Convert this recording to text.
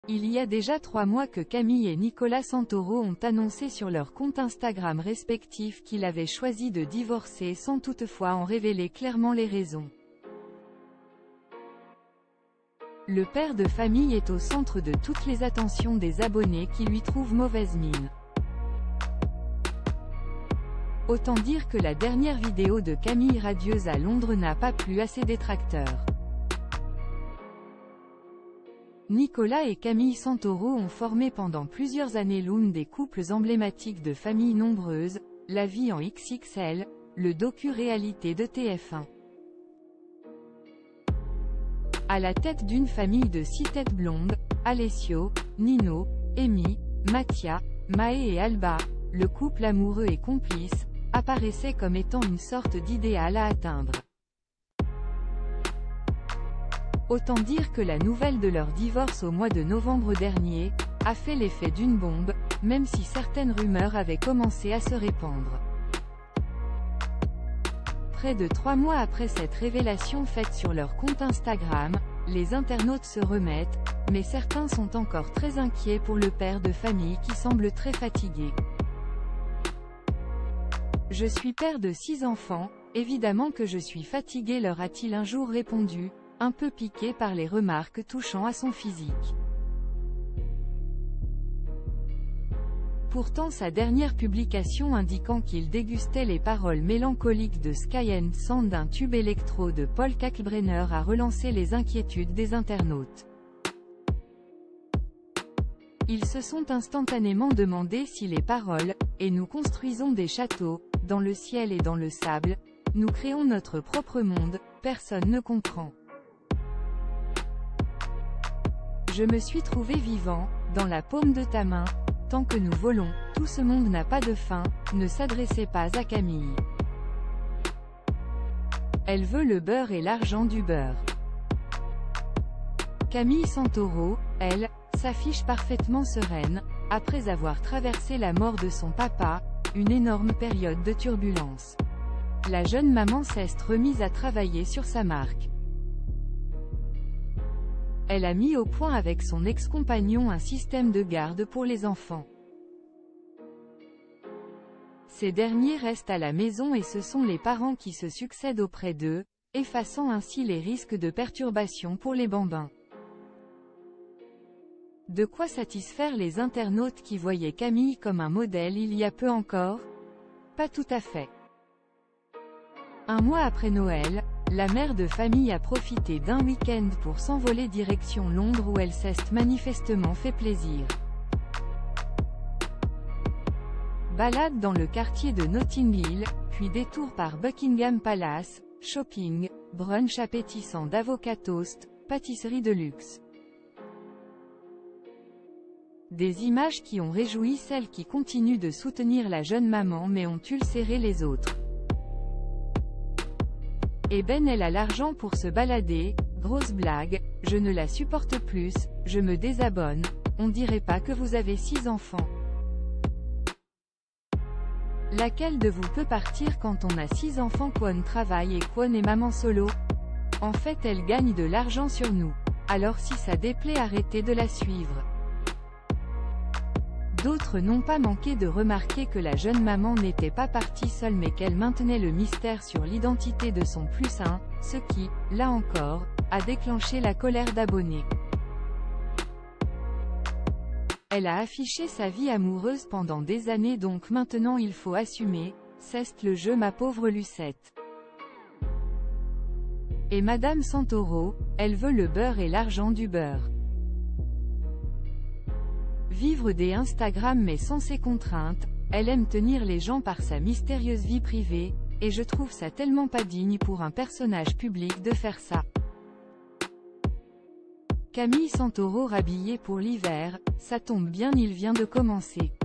Il y a déjà 3 mois que Camille et Nicolas Santoro ont annoncé sur leurs comptes Instagram respectifs qu'ils avaient choisi de divorcer sans toutefois en révéler clairement les raisons. Le père de famille est au centre de toutes les attentions des abonnés qui lui trouvent mauvaise mine. Autant dire que la dernière vidéo de Camille radieuse à Londres n'a pas plu à ses détracteurs. Nicolas et Camille Santoro ont formé pendant plusieurs années l'une des couples emblématiques de familles nombreuses, La vie en XXL, le docu-réalité de TF1. À la tête d'une famille de 6 têtes blondes, Alessio, Nino, Amy, Mattia, Mae et Alba, le couple amoureux et complice, apparaissait comme étant une sorte d'idéal à atteindre. Autant dire que la nouvelle de leur divorce au mois de novembre dernier a fait l'effet d'une bombe, même si certaines rumeurs avaient commencé à se répandre. Près de 3 mois après cette révélation faite sur leur compte Instagram, les internautes se remettent, mais certains sont encore très inquiets pour le père de famille qui semble très fatigué. « Je suis père de 6 enfants, évidemment que je suis fatigué, leur a-t-il un jour répondu, un peu piqué par les remarques touchant à son physique. Pourtant sa dernière publication indiquant qu'il dégustait les paroles mélancoliques de Sky and Sand d'un tube électro de Paul Kalkbrenner a relancé les inquiétudes des internautes. Ils se sont instantanément demandé si les paroles « et nous construisons des châteaux, dans le ciel et dans le sable, nous créons notre propre monde, personne ne comprend. Je me suis trouvé vivant, dans la paume de ta main, tant que nous volons, tout ce monde n'a pas de fin », ne s'adressait pas à Camille. Elle veut le beurre et l'argent du beurre. Camille Santoro, elle, s'affiche parfaitement sereine, après avoir traversé la mort de son papa, une énorme période de turbulence. La jeune maman s'est remise à travailler sur sa marque. Elle a mis au point avec son ex-compagnon un système de garde pour les enfants. Ces derniers restent à la maison et ce sont les parents qui se succèdent auprès d'eux, effaçant ainsi les risques de perturbation pour les bambins. De quoi satisfaire les internautes qui voyaient Camille comme un modèle il y a peu encore? Pas tout à fait. Un mois après Noël, la mère de famille a profité d'un week-end pour s'envoler direction Londres où elle s'est manifestement fait plaisir. Balade dans le quartier de Notting Hill, puis détour par Buckingham Palace, shopping, brunch appétissant d'avocat toast, pâtisserie de luxe. Des images qui ont réjoui celles qui continuent de soutenir la jeune maman mais ont ulcéré les autres. Et Ben elle a l'argent pour se balader, grosse blague, je ne la supporte plus, je me désabonne, on dirait pas que vous avez 6 enfants. Laquelle de vous peut partir quand on a 6 enfants? Kwon travaille et Kwon est maman solo. En fait elle gagne de l'argent sur nous. Alors si ça déplaît arrêtez de la suivre. D'autres n'ont pas manqué de remarquer que la jeune maman n'était pas partie seule mais qu'elle maintenait le mystère sur l'identité de son +1, ce qui, là encore, a déclenché la colère d'abonnés. Elle a affiché sa vie amoureuse pendant des années donc maintenant il faut assumer, c'est le jeu ma pauvre Lucette. Et Madame Santoro, elle veut le beurre et l'argent du beurre. Vivre des Instagram mais sans ses contraintes, elle aime tenir les gens par sa mystérieuse vie privée, et je trouve ça tellement pas digne pour un personnage public de faire ça. Camille Santoro rhabillée pour l'hiver, ça tombe bien il vient de commencer.